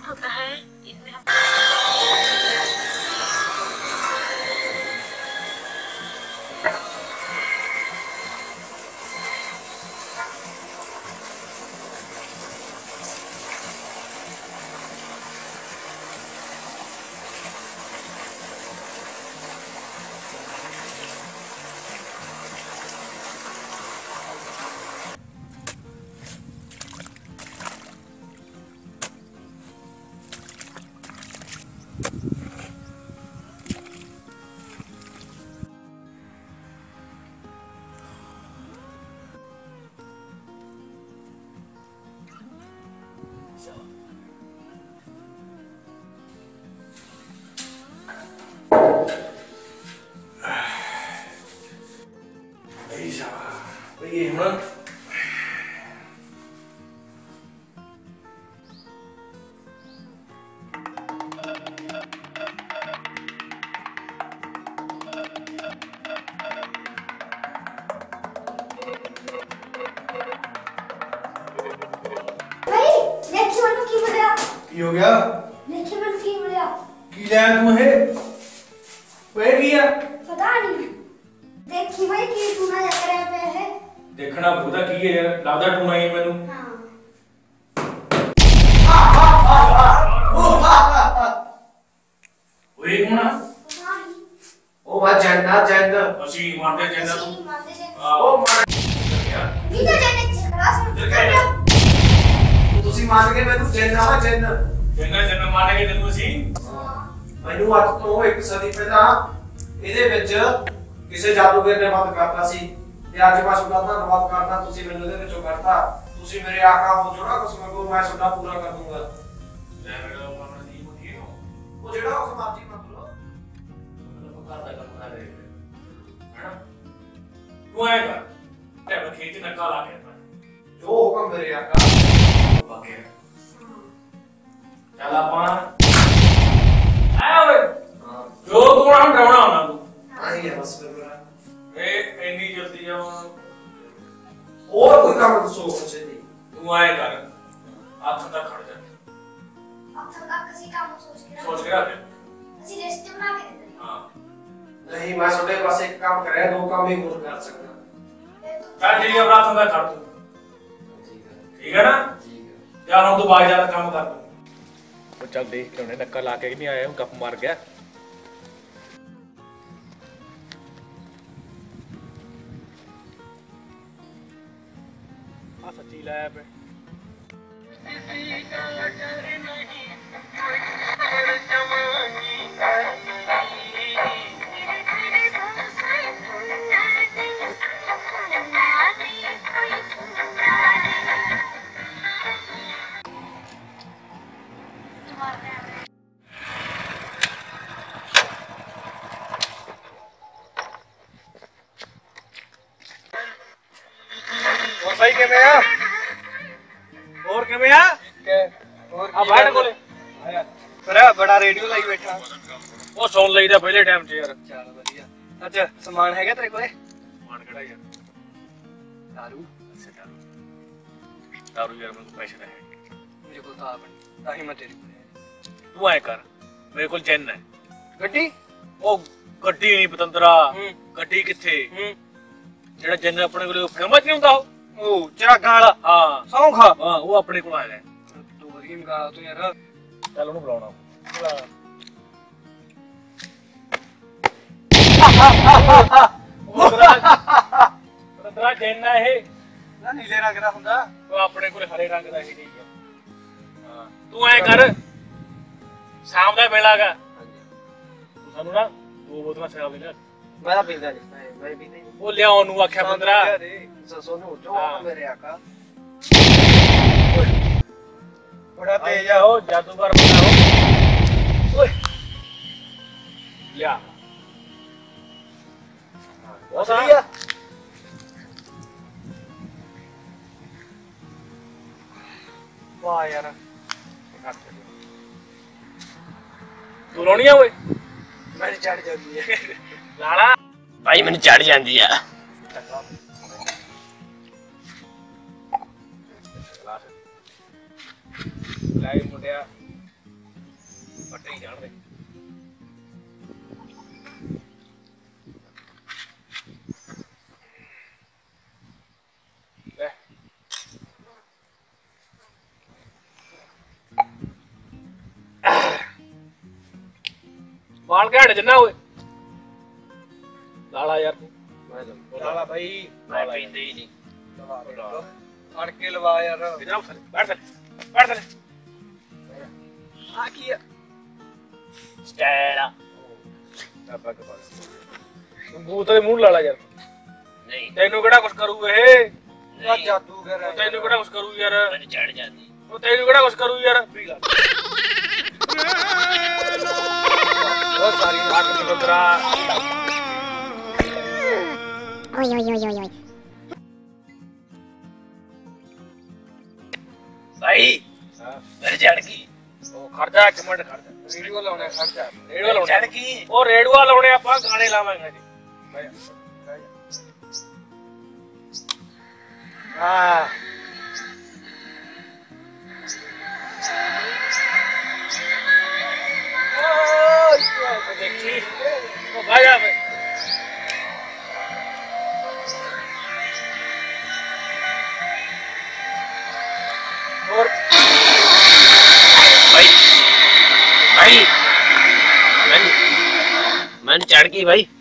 प्राप्त होता है इसमें हम ये हम की हो गया की लाया तुम्हें वह किया पता नहीं देखी भाई की टूना जा रहा पे है देखना पता की है लादा टूना ही मैनू ओए कौन आ ओ वा जन्ना जन्न ਅਸੀਂ ਮਾਰਦੇ ਜੰਨਾ ਤੂੰ ਉਹ ਮਾਰ ਨੀ ਤਾਂ ਜੰਨੇ ਛਕੜਾ ਸੁਣ ਤੁਸੀਂ ਮੰਨ ਕੇ ਮੈਨੂੰ ਜੰਨਾ ਵਾ ਜੰਨਾ ਮੰਨ ਕੇ ਤੈਨੂੰ ਅਸੀਂ ਮੈਨੂੰ ਅੱਜ ਤੋਂ ਇੱਕ ਸਦੀ ਪਹਿਲਾਂ ਇਹਦੇ ਵਿੱਚ ਕਿਸੇ ਜਾਦੂਗਰ ਨੇ ਬੰਦ ਕਰਤਾ ਸੀ ਤੇ ਅੱਜ ਮੈਂ ਤੁਹਾਡਾ ਧੰਨਵਾਦ ਕਰਦਾ ਤੁਸੀਂ ਮੈਨੂੰ ਇਹਦੇ ਵਿੱਚੋਂ ਕੱਢਤਾ ਤੁਸੀਂ ਮੇਰੇ ਆਕਾ ਹੋ ਜੋ ਨਾ ਕੁਛ ਮੰਗੋ ਮੈਂ ਤੁਹਾਡਾ ਪੂਰਾ ਕਰ ਦੂੰਗਾ ਜੈ ਮੇਰਾ ਮਨ ਦੀ ਮੁਠੀ ਹੋ ਉਹ ਜਿਹੜਾ ਉਸ ਮਰਜ਼ੀ ਮੰਗ ਲਓ ਮੈਨੂੰ ਪਤਾ ਦਾ ਕੰਮ ਕਰ ਰਹੇ ਹੈ ਤੂੰ ਆਏਗਾ ਤੇ ਮੈਂ ਖੇਤ ਨੱਕਾ ਲਾ ਕੇ ਜੋ ਹੁਕਮ ਮੇਰੇ ਆਕਾ ਬਾਕੀ ਚੱਲ ਆਪਾਂ ਆਇਆ ਓਏ ਜੋ ਤੂੰ ਹੁਣ ਡਰਾਉਣਾ ਆਉਣਾ ਤੂੰ ਆਹੀ ਹੈ ਬਸ ਫਿਰ ਇਹ ਇੰਨੀ ਜਲਦੀ ਜਾਵਾਂ ਹੋਰ ਕੋਈ ਕੰਮ ਦੱਸੋ ਅੱਛੇ ਦੀ ਤੂੰ ਆਏ ਕਰ ਹੱਥ ਤੱਕ ਖੜ ਜਾ ਅੱਛਾ ਤੱਕ ਅਸੀਂ ਕੰਮ ਸੋਚ ਕੇ ਰੱਖ ਅਸੀਂ ਲਿਸਟ ਬਣਾ ਕੇ ਦਿੰਦੇ ਹਾਂ ਨਹੀਂ ਮੈਂ ਤੁਹਾਡੇ ਪਾਸੇ ਇੱਕ ਕੰਮ ਕਰਿਆ ਦੋ ਕੰਮ ਹੀ ਹੋਰ ਕਰ ਸਕਦਾ ਚੱਲ ਜੀ ਅਬ ਰਾਤ ਹੁੰਦਾ ਕਰ ਤੂੰ ਠੀਕ ਹੈ ਨਾ ਠੀਕ ਹੈ ਯਾਰ ਹੁਣ ਤੂੰ ਬਾਹਰ ਜਾ ਕੇ ਕੰਮ ਕਰ ਤੂੰ ਉਹ ਚੱਲ ਦੇਖ ਕੇ ਉਹਨੇ ਨੱਕਾ ਲਾ ਕੇ ਨਹੀਂ ਆਇਆ ਉਹ ਗੱਪ ਮਾਰ ਗਿਆ ਆ ਸੱਚੀ ਲਾਇਆ ਪੇ भाई किवें आ और किवें आ के और आ बैठ कोले आया बड़ा बड़ा रेडियो लाई बैठा ओ सुन लईदा पहले टाइम च यार चल बढ़िया अच्छा सामान हैगा तेरे कोले सामान केड़ा यार दारू अच्छा दारू यार मेरे को पैसे नहीं है मेरे को तो आप ताही मैं तेरे को तू आए कर मेरे को जिन्न है गड्डी ओ गड्डी नहीं पतंदरा गड्डी किथे जेड़ा जिन्न अपने कोले फेमस नहीं हुंदा ओ चिरागां वाला हां सौंखा हां वो अपने को आया है तू वरीम का तू यार चल ओनु बुलाਉਣਾ ਪਤੰਦਰਾ ਜਿੰਨ ਹੈ ਇਹ ਨਾ ਨੀਲੇ ਰੰਗ ਦਾ ਹੁੰਦਾ ਉਹ ਆਪਣੇ ਕੋਲੇ ਹਰੇ ਰੰਗ ਦਾ ਹੀ ਨਹੀਂ ਹੈ ਹਾਂ ਤੂੰ ਐ ਕਰ ਸ਼ਾਮ ਦਾ ਵੇਲਾ ਹੈਗਾ ਹਾਂਜੀ ਤੂੰ ਸਾਨੂੰ ਨਾ ਦੋ ਬੋਤਲਾਂ ਸ਼ਰਾਬ ਦੇ ਲੈ ਮੈਂ ਤਾਂ ਪੀਂਦਾ ਨਹੀਂ ਮੈਂ ਪੀਂਦਾ ਨਹੀਂ ਉਹ ਲਿਆਉਣ ਨੂੰ ਆਖਿਆ 15 ਸੋਨੂੰ ਜੋ ਮੇਰੇ ਆਕਾ बड़ा तेज हो जादूगर बना हो ओए या बहुत सही है वाह यार तू रोनी है ओए मैंने चढ़ जाती है लाला भाई मैंने चढ़ जाती है लाइ मुंडिया पट्टे ही जान दे बाल क्या जिन्ना हुए लाला यार तू लाला भाई मैं पींदे ही नहीं अड़ के लवा यार इधर बैठ आ की स्टाइल अब के पास बूतले मुंह लाला यार नहीं तेनू केड़ा कुछ करू ए जादूगर है तेनू केड़ा कुछ करू यार मैंने चढ़ जाती ओ तेनू केड़ा कुछ करू यार पी ला बहुत सारी बात तो तेरा ओए ओए ओए ओए भाई मेरे चढ़ की ओ खर्चा एक मिनट खर्चा रेडियो लाउने खर्चा रेडियो लाउने चढ़ की ओ रेडियो लाउने ਆਪਾਂ ਗਾਣੇ ਲਾਵਾਂਗੇ ਜੀ हां देखी ओ भागा भाई और भाई भाई मैंने चढ़ की भाई